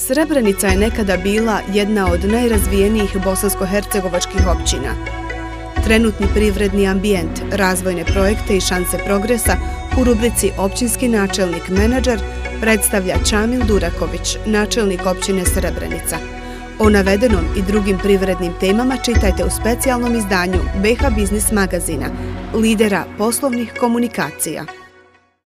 Srebrenica je nekada bila jedna od najrazvijenijih bosansko-hercegovačkih općina. Trenutni privredni ambijent, razvojne projekte i šanse progresa u rubrici Općinski načelnik menadžer predstavlja Čamil Duraković, načelnik općine Srebrenica. O navedenom i drugim privrednim temama čitajte u specijalnom izdanju BH Biznis magazina, lidera poslovnih komunikacija.